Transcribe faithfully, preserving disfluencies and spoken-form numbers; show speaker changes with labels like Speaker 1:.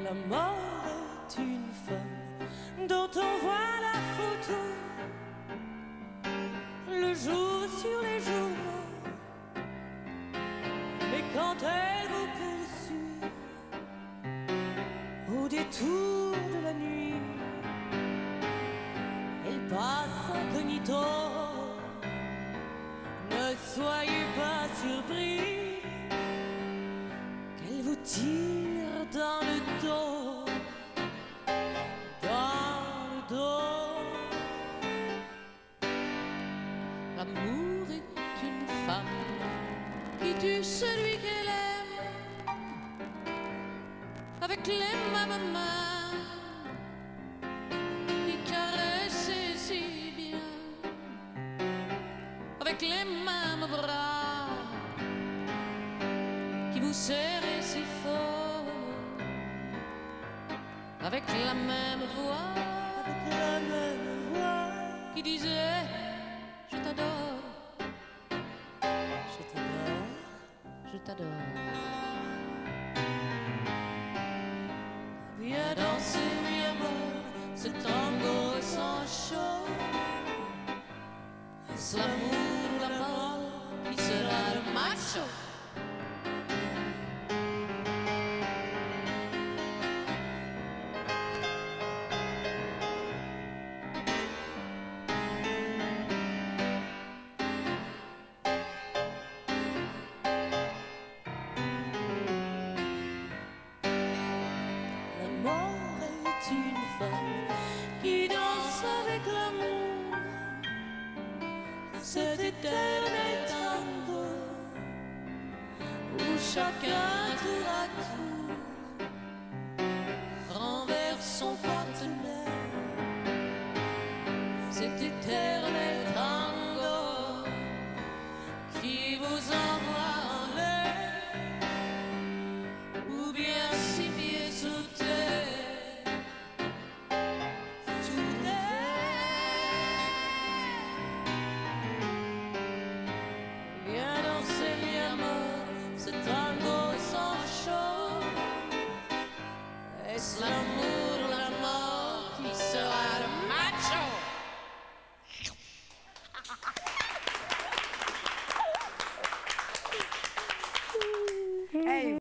Speaker 1: La mort est une femme dont on voit la photo le jour sur les journaux. Mais quand elle vous poursuit au détour de la nuit, elle passe incognito. Ne soyez pas surpris qu'elle vous tire dans le dos, dans le dos.
Speaker 2: L'amour est une femme qui tue celui qu'elle aime avec les mêmes mains qui caressent si bien, avec les mêmes bras qui vous serrent si fort, avec la même voix,
Speaker 1: Avec la même voix
Speaker 2: qui disait je t'adore,
Speaker 1: je t'adore.
Speaker 2: je t'adore.
Speaker 1: Viens danser mi amor, ce tango sans chaud.
Speaker 2: Est-ce l'amour ou la mort qui sera le macho?
Speaker 1: La mort est une femme qui danse avec l'amour, cet éternel tango où chacun tour à tour